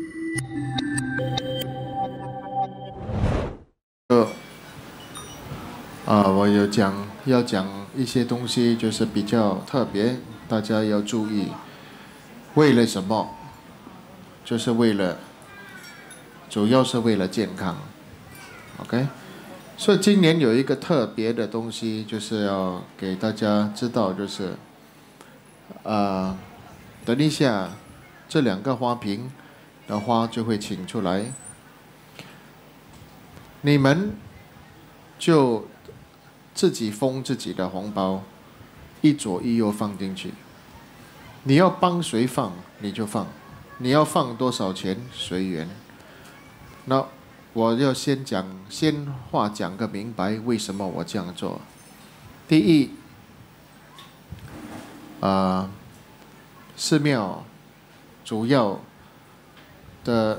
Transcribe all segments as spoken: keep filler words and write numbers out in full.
呃，啊，我有讲要讲一些东西，就是比较特别，大家要注意。为了什么？就是为了，主要是为了健康。OK，所以今年有一个特别的东西，就是要给大家知道，就是，呃，等一下这两个花瓶的花就会请出来，你们就自己封自己的红包，一左一右放进去。你要帮谁放你就放，你要放多少钱随缘。那我要先讲，先话讲个明白，为什么我这样做。第一，呃，寺庙主要的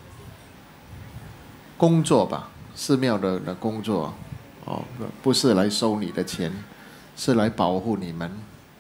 工作吧，寺庙的的工作，哦，不是来收你的钱，是来保护你们。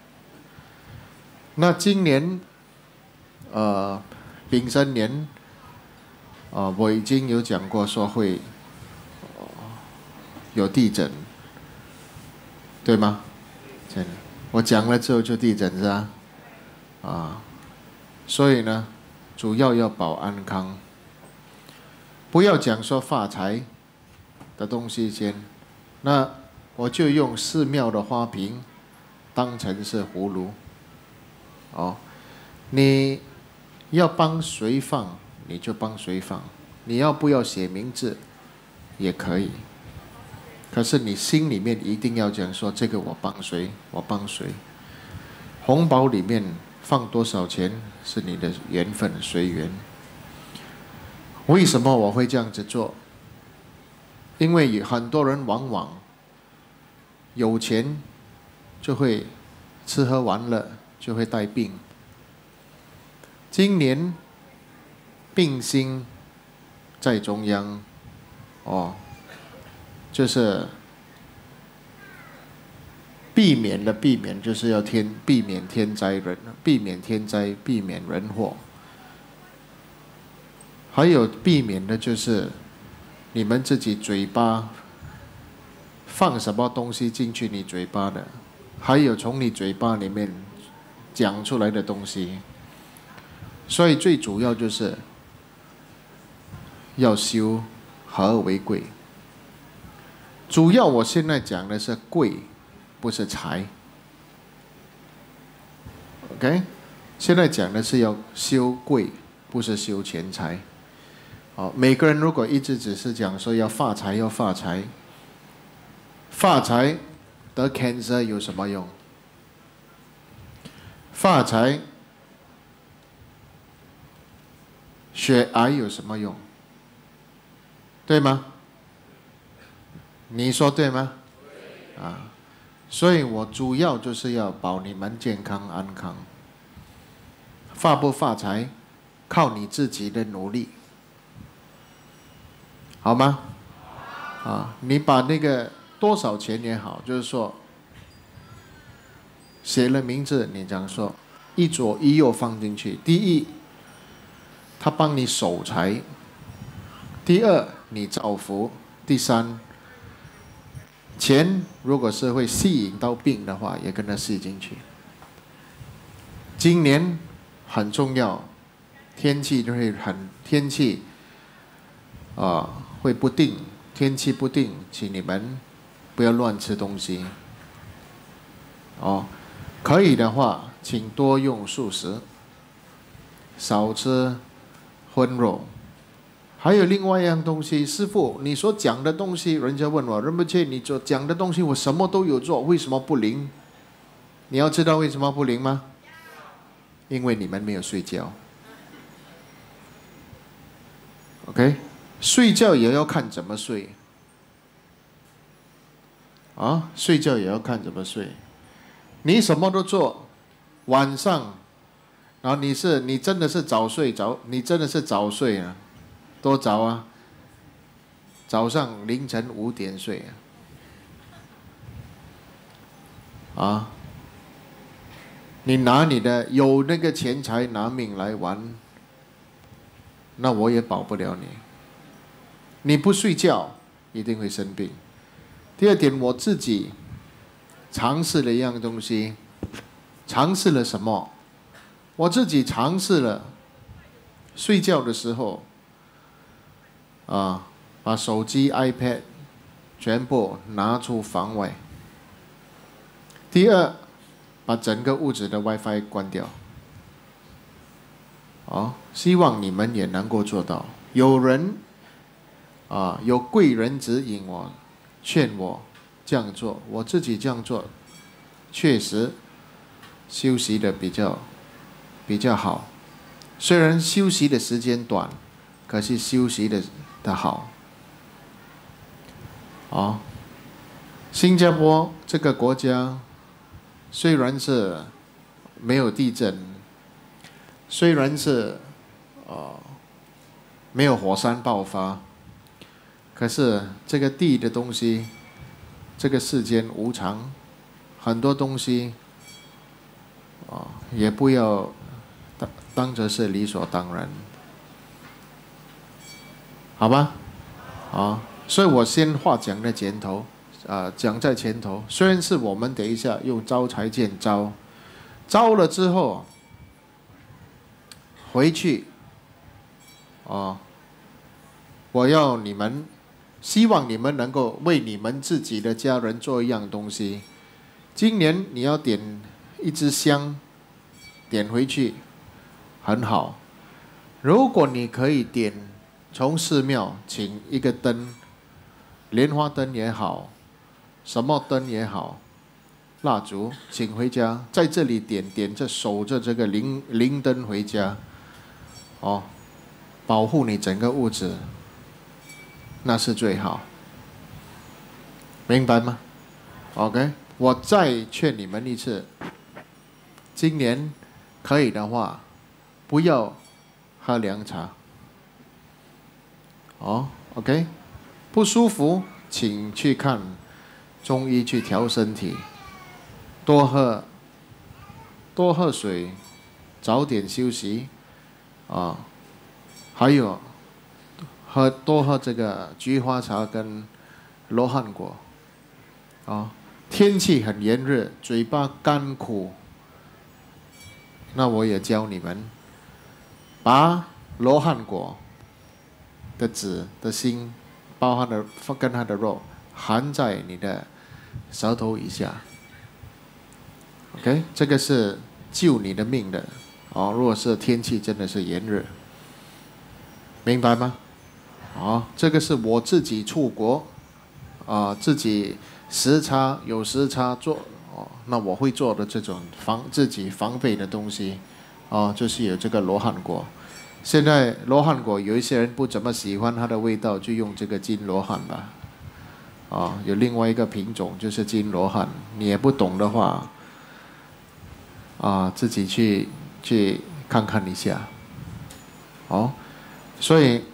那今年，呃，丙申年。啊、呃，我已经有讲过说会、呃、有地震，对吗？真的，我讲了之后就地震是吧？啊，所以呢，主要要保安康，不要讲说发财的东西先。那我就用寺庙的花瓶当成是葫芦，哦，你要帮谁放？你就帮谁放，你要不要写名字也可以，可是你心里面一定要讲说这个我帮谁，我帮谁。红包里面放多少钱是你的缘分，随缘。为什么我会这样子做？因为很多人往往有钱就会吃喝玩乐，就会带病。今年病星在中央，哦，就是避免的避免，就是要天避免天灾人，避免天灾，避免人祸。还有避免的就是你们自己嘴巴放什么东西进去你嘴巴的，还有从你嘴巴里面讲出来的东西。所以最主要就是要修和而为贵。主要我现在讲的是贵，不是财。OK， 现在讲的是要修贵，不是修钱财。好，每个人如果一直只是讲说要发财要发财，发财得 cancer 有什么用？发财血癌有什么用？对吗？你说对吗？啊，所以我主要就是要保你们健康安康。发不发财，靠你自己的努力，好吗？啊，你把那个多少钱也好，就是说写了名字，你讲说一左一右放进去。第一，他帮你守财；第二，你造福；第三，钱如果是会吸引到病的话，也跟它吸进去。今年很重要，天气就会很天气啊、呃、会不定，天气不定，请你们不要乱吃东西。哦，可以的话，请多用素食，少吃荤肉。还有另外一样东西，师父，你所讲的东西，人家问我，仁波切，你所讲的东西我什么都有做，为什么不灵？你要知道为什么不灵吗？因为你们没有睡觉。OK， 睡觉也要看怎么睡。啊，睡觉也要看怎么睡。你什么都做，晚上，然后你是你真的是早睡早，你真的是早睡啊。多早啊！早上凌晨五点睡啊！啊，你拿你的有那个钱财拿命来玩， 那我也保不了你。你不睡觉，一定会生病。第二点，我自己尝试了一样东西，尝试了什么？我自己尝试了睡觉的时候，啊，把手机、iPad 全部拿出房外。第二，把整个屋子的 WiFi 关掉。哦，希望你们也能够做到。有人啊，有贵人指引我，劝我这样做，我自己这样做，确实休息的比较比较好。虽然休息的时间短，可是休息的的好。哦，新加坡这个国家虽然是没有地震，虽然是呃没有火山爆发，可是这个地的东西，这个世间无常，很多东西啊、也不要当当成是理所当然，好吧？啊，所以我先话讲在前头，啊、讲在前头。虽然是我们等一下用招财剑招，招了之后回去，哦，我要你们，希望你们能够为你们自己的家人做一样东西。今年你要点一支香，点回去，很好。如果你可以点从寺庙请一个灯，莲花灯也好，什么灯也好，蜡烛请回家，在这里点点着守着这个灵灵灯回家，哦，保护你整个屋子，那是最好，明白吗 ？OK， 我再劝你们一次，今年可以的话，不要喝凉茶。哦 ，OK， 不舒服请去看中医去调身体，多喝多喝水，早点休息，啊，还有喝多喝这个菊花茶跟罗汉果，啊，天气很炎热，嘴巴干苦，那我也教你们，把罗汉果的籽的心，包含的跟它的肉，含在你的舌头以下。OK， 这个是救你的命的哦。如果是天气真的是炎热，明白吗？哦，这个是我自己出国啊、呃，自己时差有时差做哦，那我会做的这种防自己防备的东西哦，就是有这个罗汉果。现在罗汉果有一些人不怎么喜欢它的味道，就用这个金罗汉吧。啊、哦，有另外一个品种就是金罗汉，你也不懂的话，啊、自己去去看看一下。哦，所以，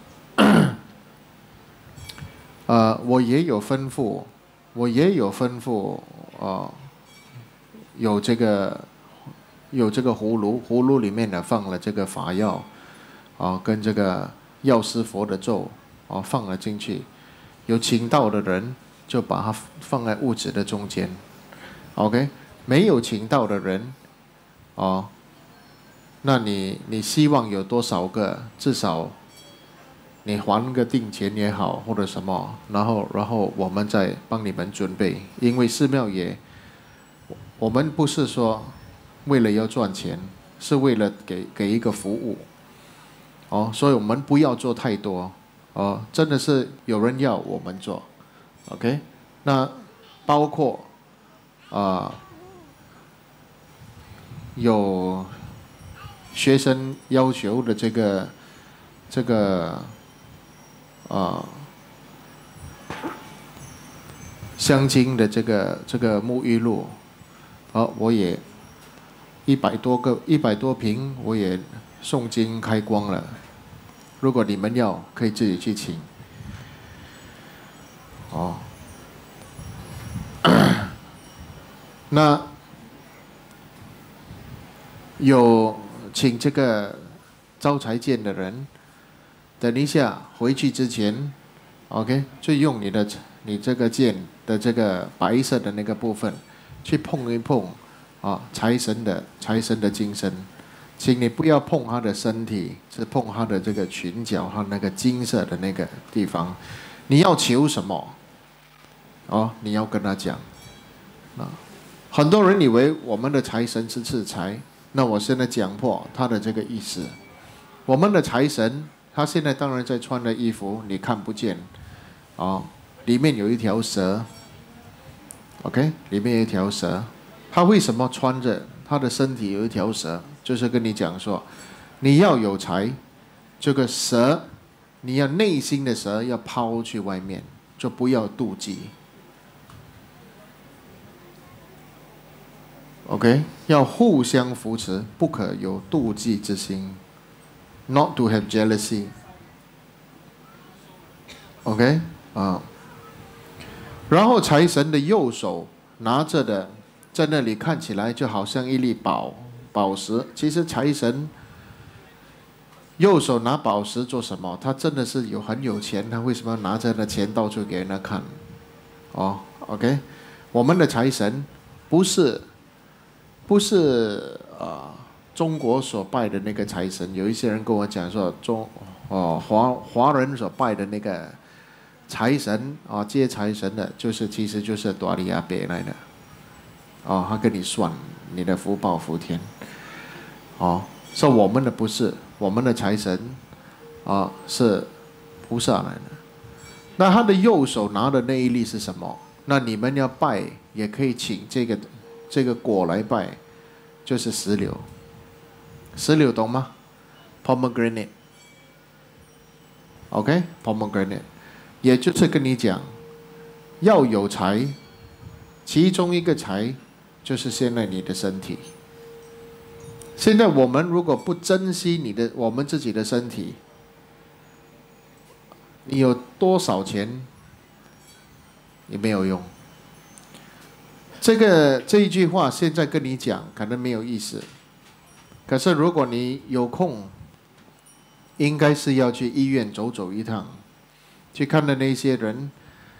呃，我也有吩咐，我也有吩咐，啊、呃，有这个有这个葫芦，葫芦里面呢放了这个法药。啊，跟这个药师佛的咒啊放了进去，有请到的人就把它放在屋子的中间 ，OK， 没有请到的人，哦，那你你希望有多少个？至少你还个定钱也好，或者什么，然后然后我们再帮你们准备，因为寺庙也，我们不是说为了要赚钱，是为了给给一个服务。哦，所以我们不要做太多，哦，真的是有人要我们做 ，OK， 那包括啊、呃、有学生要求的这个这个啊、呃、香精的这个这个沐浴露，哦，我也一百多个一百多瓶，我也诵经开光了。如果你们要，可以自己去请。哦，那有请这个招财剑的人， 等一下回去之前 ，OK， 就用你的你这个剑的这个白色的那个部分去碰一碰啊财神的财神的金身，请你不要碰他的身体，是碰他的这个裙角，他那个金色的那个地方。你要求什么？哦，你要跟他讲啊。很多人以为我们的财神是赐财，那我现在讲破他的这个意思。我们的财神，他现在当然在穿的衣服你看不见，哦，里面有一条蛇 ，OK， 里面有一条蛇，他为什么穿着他的身体有一条蛇？就是跟你讲说，你要有财，这个蛇，你要内心的蛇要抛去外面，就不要妒忌。OK， 要互相扶持，不可有妒忌之心。Not to have jealousy. OK 啊，然后财神的右手拿着的，在那里看起来就好像一粒宝宝石。其实财神右手拿宝石做什么？他真的是有很有钱，他为什么要拿着那钱到处给人家看？哦 ，OK， 我们的财神不是不是啊。中国所拜的那个财神，有一些人跟我讲说，中哦华华人所拜的那个财神啊，接财神的，就是其实就是大利亚别来的，哦，他跟你算你的福报福田，哦，说我们的不是，我们的财神啊是菩萨来的。那他的右手拿的那一粒是什么？那你们要拜也可以请这个这个果来拜，就是石榴。石榴懂吗 ？Pomegranate，OK， pomegranate， 也就是跟你讲，要有财，其中一个财就是现在你的身体。现在我们如果不珍惜你的我们自己的身体，你有多少钱也没有用。这个这一句话现在跟你讲，可能没有意思。可是如果你有空，应该是要去医院走走一趟，去看的那些人，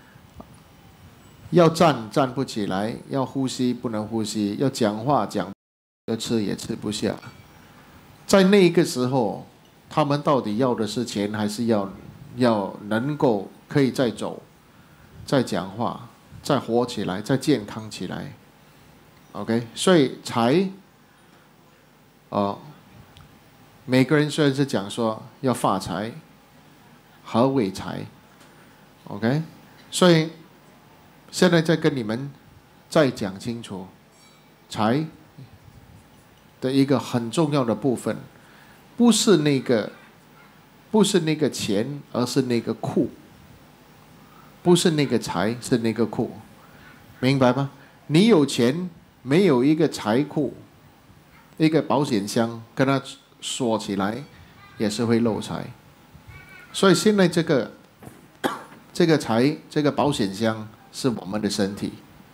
要站站不起来，要呼吸不能呼吸，要讲话讲，要吃也吃不下。在那个时候，他们到底要的是钱，还是要要能够可以再走，再讲话，再活起来，再健康起来 ？OK， 所以财。哦，每个人虽然是讲说要发财，何为财 ？OK， 所以现在再跟你们再讲清楚，财的一个很重要的部分，不是那个，不是那个钱，而是那个库，不是那个财，是那个库，明白吗？你有钱，没有一个财库。一个保险箱跟它锁起来，也是会漏财。所以现在这个这个财这个保险箱是我们的身体，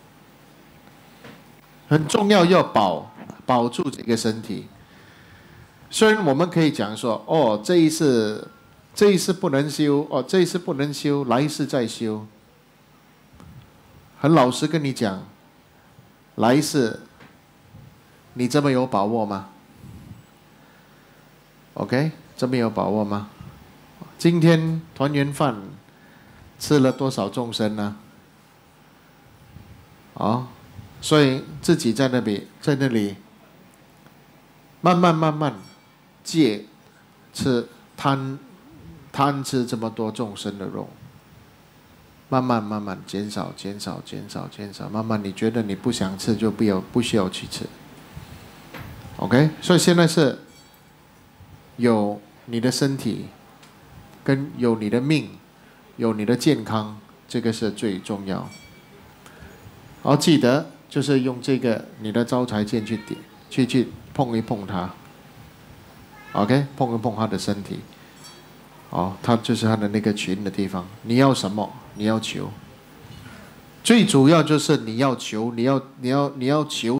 很重要，要保保住这个身体。虽然我们可以讲说，哦，这一世这一世不能修，哦，这一世不能修，来世再修。很老实跟你讲，来世。你这么有把握吗 ？OK， 这么有把握吗？今天团圆饭吃了多少众生呢？哦，所以自己在那里，在那里慢慢慢慢戒吃贪贪吃这么多众生的肉，慢慢慢慢减少减少减少减少，慢慢你觉得你不想吃就不要不需要去吃。OK， 所以现在是有你的身体，跟有你的命，有你的健康，这个是最重要。好，记得就是用这个你的招财剑去点，去去碰一碰它。OK， 碰一碰他的身体。哦，它就是他的那个群的地方。你要什么？你要求。最主要就是你要求，你要你要你要求。